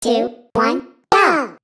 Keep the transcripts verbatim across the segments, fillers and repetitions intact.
two, one, go!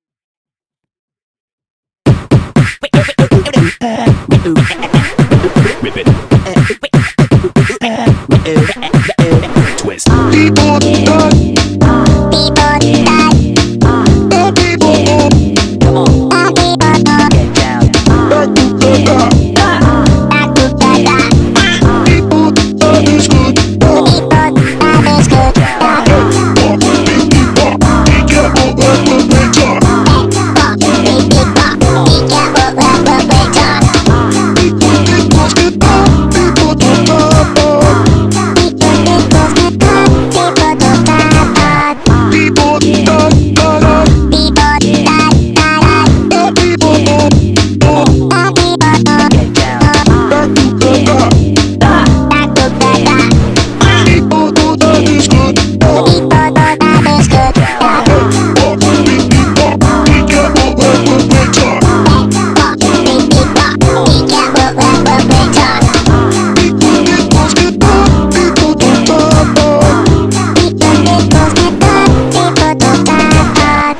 Twist. People die. People die. The people move. Come on, The people move. get down. Back to the top. Back to the top. People that is good. People that is good. Walk with me, people. Be careful when the big talk. Walk with me, people. Be careful when the big talk. People get lost in love. People don't have love. People get lost in love. People don't have love. People die, die, die. People die, die, die. The people move. Move. The people move. Get down. Back to the top. Back to the top. People know that is good. People know that is good. Walk with me, people. Be careful when the big talk. Walk with me, people. Be careful when the big talk. People get lost in love. People don't have love. People get lost in love. People don't have love.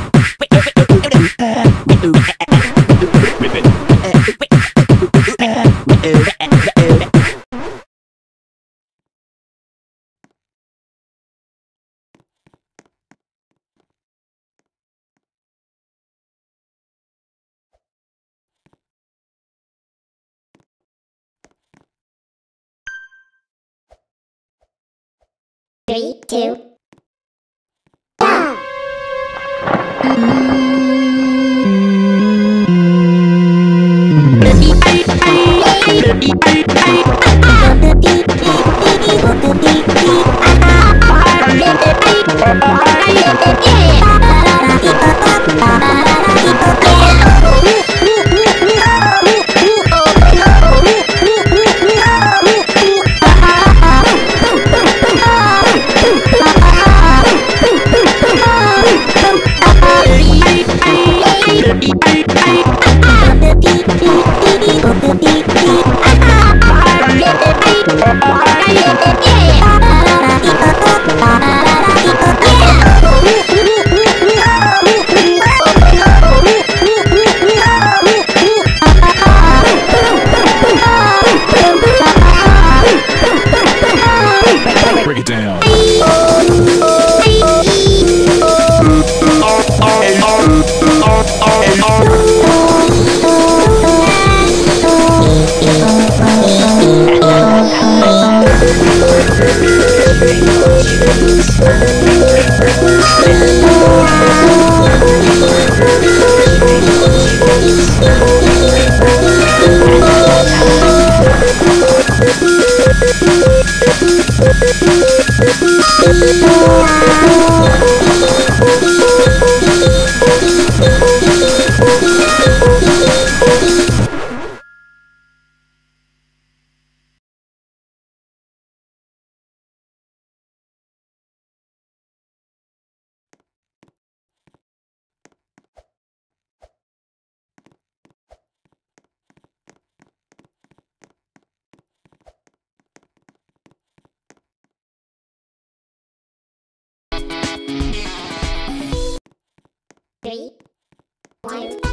Three, two, go! Break it down. Three, one.